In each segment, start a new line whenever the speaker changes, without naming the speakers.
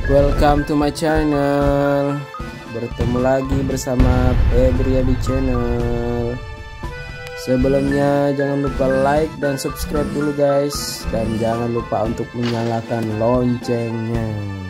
Welcome to my channel. Bertemu lagi bersama Febriadi Channel. Sebelumnya jangan lupa like dan subscribe dulu guys, dan jangan lupa untuk menyalakan loncengnya.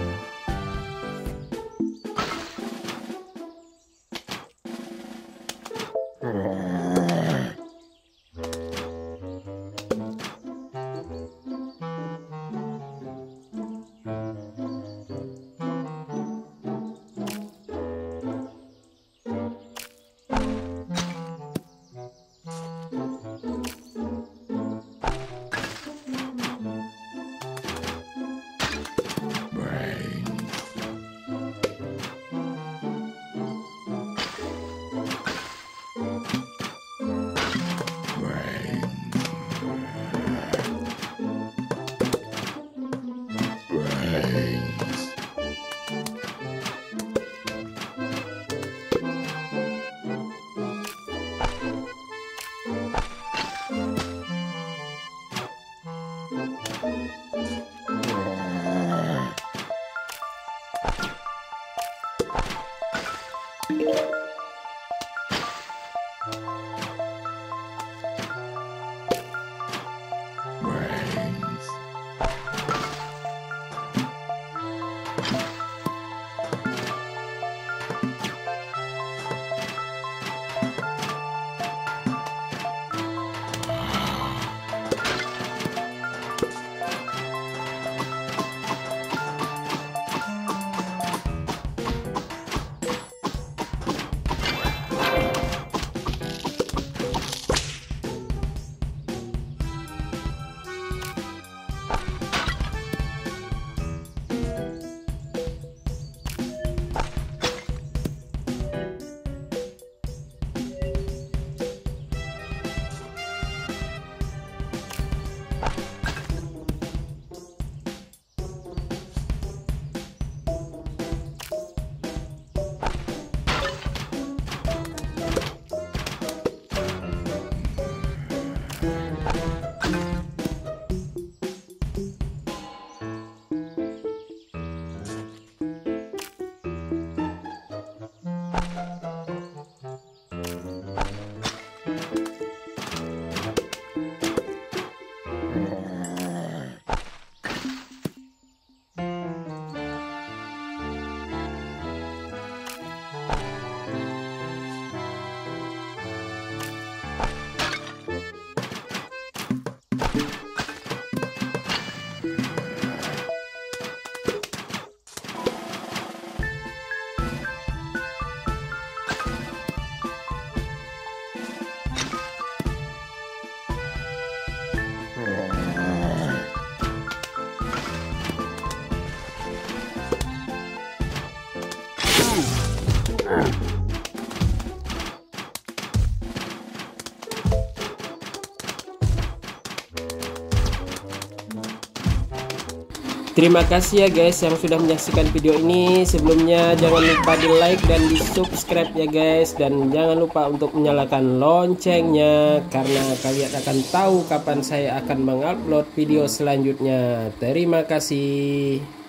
Terima kasih ya guys yang sudah menyaksikan video ini. Sebelumnya jangan lupa di like dan di subscribe ya guys, dan jangan lupa untuk menyalakan loncengnya, karena kalian akan tahu kapan saya akan mengupload video selanjutnya. Terima kasih.